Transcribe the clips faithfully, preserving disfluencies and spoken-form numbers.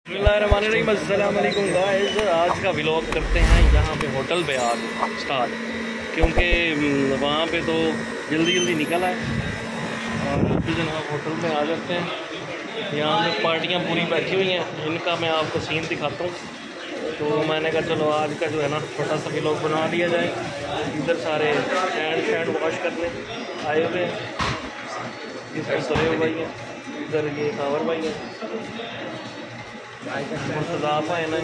अस्सलाम वालेकुम गाइस, आज का व्लॉग करते हैं यहाँ पे होटल पे आज स्टार्ट, क्योंकि वहाँ पे तो जल्दी जल्दी निकल आए और अभी जनाब होटल पे आ जाते हैं। यहाँ पे पार्टियाँ पूरी बैठी हुई हैं, इनका मैं आपको सीन दिखाता हूँ। तो मैंने कहा चलो आज का जो है ना छोटा सा व्लॉग बना लिया जाए। इधर सारे हैंड शैंड वॉश करने आए हुए हैं, इसमें सरे भाई हैं, इधर ये कावर भाई हैं, मुर्तज़ा है ना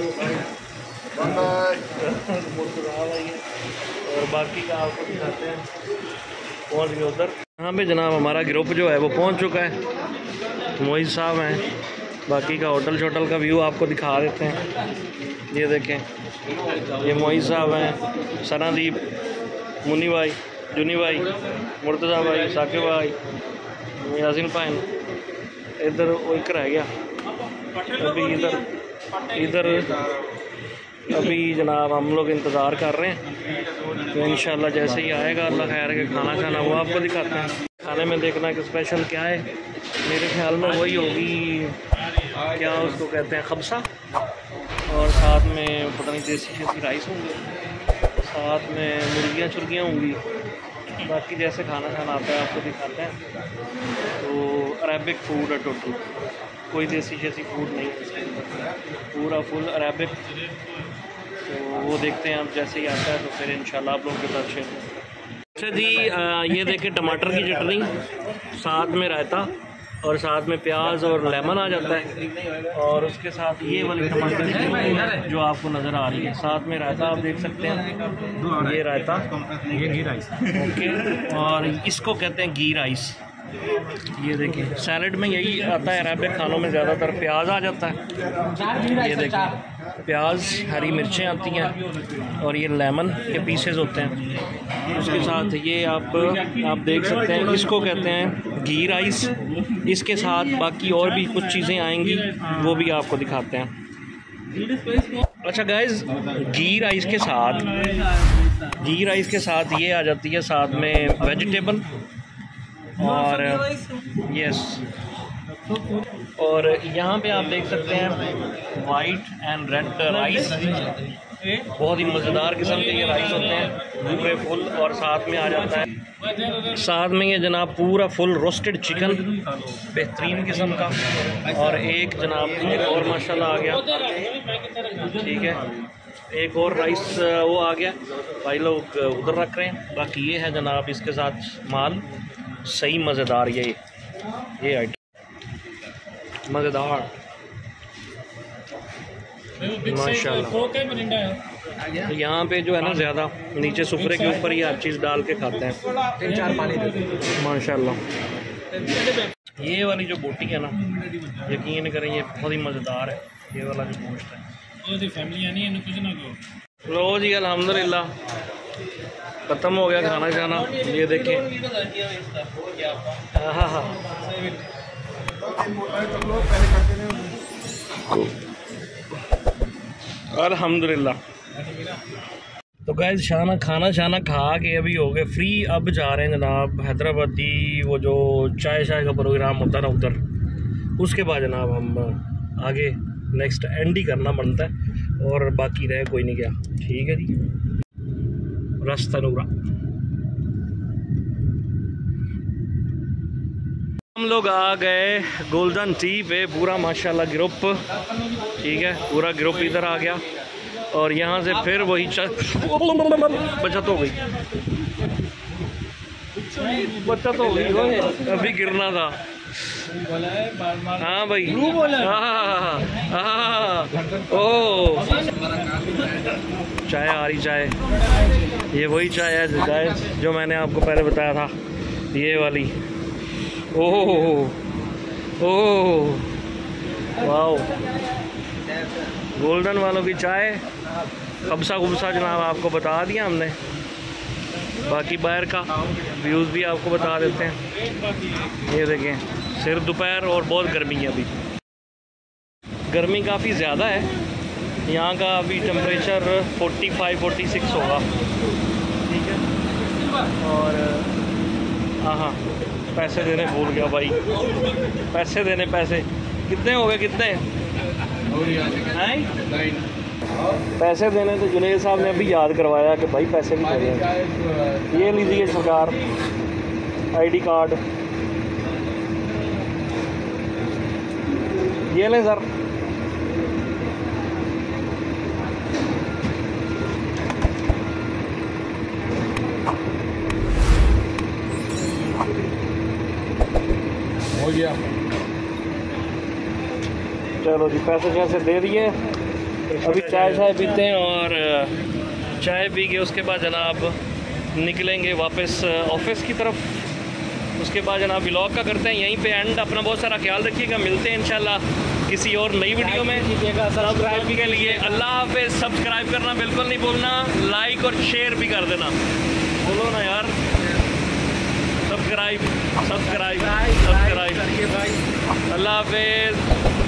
मुर्तज़ा भाई है, और बाकी का आपको दिखाते हैं। पहुँच गए उधर। यहाँ पे जनाब हमारा ग्रुप जो है वो पहुँच चुका है। मोहित साहब हैं, बाकी का होटल शोटल का व्यू आपको दिखा देते हैं। ये देखें, ये मोहित साहब हैं, सनादीप, मुनी भाई, जुनी भाई, मुर्तज़ा भाई, साकिब भाई, यासिन भाई। इधर वो एक रह गया अभी, इधर इधर अभी जनाब हम लोग इंतज़ार कर रहे हैं। तो इंशाल्लाह जैसे ही आएगा अल्लाह खैर के खाना खाना वो आपको दिखाते हैं। खाने में देखना कि स्पेशल क्या है। मेरे ख्याल में वही होगी, क्या उसको कहते हैं, खबसा, और साथ में पता नहीं देसी देसी राइस होंगे, साथ में मुर्गियाँ चुर्गियाँ होंगी। बाकी जैसे खाना खाना आता है आपको दिखाते हैं। तो अरेबिक फूड है टोटल, कोई देसी जैसी फूड नहीं है इसके अंदर, पूरा फुल अरेबिक। तो वो देखते हैं आप जैसे ही आता है तो फिर इंशाल्लाह आप लोगों के साथ शेयर करें। अच्छा जी, आ, ये देखें टमाटर की चटनी, साथ में रायता और साथ में प्याज और लेमन आ जाता है, और उसके साथ ये वाली टमाटर की चटनी जो आपको नज़र आ रही है, साथ में रायता आप देख सकते हैं। ये रायता, ये घी राइस, ओके, और इसको कहते हैं घी राइस। ये देखिए सैलड में यही आता है, अरबिक खानों में ज़्यादातर प्याज आ जाता है। ये देखिए प्याज, हरी मिर्चें आती हैं, और ये लेमन के पीसेस होते हैं। उसके साथ ये आप आप देख सकते हैं, इसको कहते हैं घी राइस। इसके साथ बाकी और भी कुछ चीज़ें आएंगी, वो भी आपको दिखाते हैं। अच्छा गाइस, घी राइस के साथ घी राइस के साथ ये आ जाती है साथ में वेजिटेबल, और यस, और यहाँ पे आप देख सकते हैं वाइट एंड रेड राइस, बहुत ही मज़ेदार किस्म के ये राइस होते हैं, पूरे फुल। और साथ में आ जाता है साथ में ये जनाब पूरा फुल रोस्टेड चिकन, बेहतरीन किस्म का, और एक जनाब एक और माशाल्लाह आ गया, ठीक है, एक और राइस वो आ गया, भाई लोग उधर रख रहे हैं। बाकी ये है जनाब इसके साथ माल, सही मज़ेदार ये ये आइटम मज़ेदार माशाल्लाह। तो यहाँ पे जो है ना ज़्यादा नीचे सुपरे के ऊपर ही हर चीज़ डाल के खाते हैं, चार पानी माशाल्लाह। ये वाली जो बोटी है ना, यकीन करें ये बहुत ही मज़ेदार है, ये वाला जो गोश्त है। लो जी अल्हम्दुलिल्लाह ख़त्म हो गया खाना खाना। ये देखें, हाँ हाँ अल्हम्दुलिल्लाह। तो गाइस शाना खाना शाना खा के अभी हो गए फ्री। अब जा रहे हैं जनाब हैदराबादी, वो जो चाय शाय का प्रोग्राम होता है ना उधर, उसके बाद जनाब हम आगे नेक्स्ट एंड ही करना बनता है, और बाकी रहे कोई नहीं गया, ठीक है जी। रास्ता नूरा हम लोग आ गए गोल्डन टी पे, पूरा माशाल्लाह ग्रुप, ठीक है, पूरा ग्रुप इधर आ गया। और यहाँ से फिर वही बचत हो गई बचत हो गई अभी गिरना था। हाँ भाई, हाँ हाँ, ओ चाय आ रही, चाय, ये वही चाय है गाइस जो मैंने आपको पहले बताया था, ये वाली। ओह ओह वाओ, गोल्डन वालों की चाय। खबसा खुबसा जनाब आपको बता दिया हमने, बाकी बाहर का व्यूज़ भी आपको बता देते हैं। ये देखें सिर दोपहर और बहुत गर्मी है, अभी गर्मी काफ़ी ज़्यादा है। यहाँ का अभी टेम्परेचर पैंतालीस छियालीस होगा, ठीक है। और हाँ हाँ पैसे देने भूल गया भाई, पैसे देने, पैसे कितने हो गए, कितने पैसे देने तो जुनेद साहब ने अभी याद करवाया कि भाई पैसे भी देने। ये लीजिए सरकार आईडी कार्ड, ये लें सर। हो गया। चलो जी पैसे शैसे दे दिए। अभी चाय चाय पीते हैं और चाय पी के उसके बाद जनाब निकलेंगे वापस ऑफिस की तरफ। उसके बाद जनाब व्लॉग का करते हैं यहीं पे एंड। अपना बहुत सारा ख्याल रखिएगा, मिलते हैं इंशाल्लाह किसी और नई वीडियो में। सब्सक्राइब के लिए अल्लाह हाफ़िज़। सब्सक्राइब करना बिल्कुल नहीं भूलना, लाइक और शेयर भी कर देना। बोलो ना यार, सब्सक्राइब सब्सक्राइब सब्सक्राइब। अल्लाह हाफ़िज़।